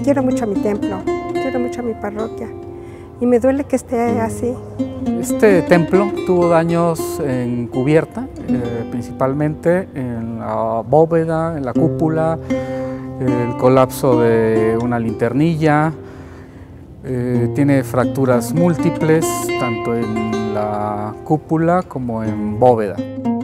quiero mucho a mi templo, quiero mucho a mi parroquia y me duele que esté así. Este templo tuvo daños en cubierta, principalmente en la bóveda, en la cúpula, el colapso de una linternilla, tiene fracturas múltiples, tanto en la cúpula como en bóveda.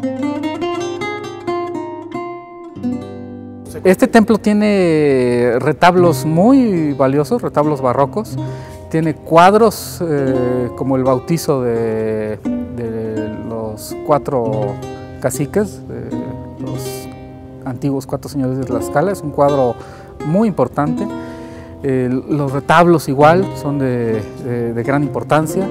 Este templo tiene retablos muy valiosos, retablos barrocos. Tiene cuadros como el bautizo de los 4 caciques, de los antiguos 4 señores de Tlaxcala. Es un cuadro muy importante. Los retablos igual son de gran importancia.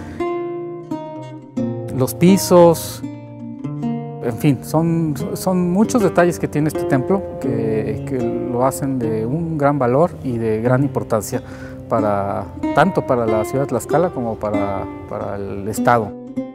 Los pisos, en fin, son muchos detalles que tiene este templo que lo hacen de un gran valor y de gran importancia tanto para la ciudad de Tlaxcala como para el estado.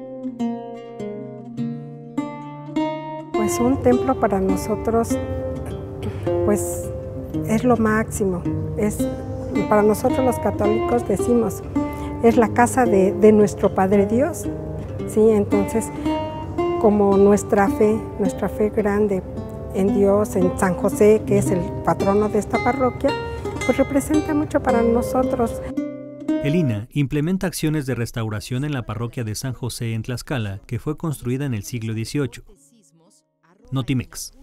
Pues un templo para nosotros pues es lo máximo, para nosotros los católicos decimos, es la casa de nuestro Padre Dios, ¿sí? Entonces, como nuestra fe grande en Dios, en San José, que es el patrono de esta parroquia, pues representa mucho para nosotros. El INAH implementa acciones de restauración en la parroquia de San José en Tlaxcala, que fue construida en el siglo XVIII. Notimex.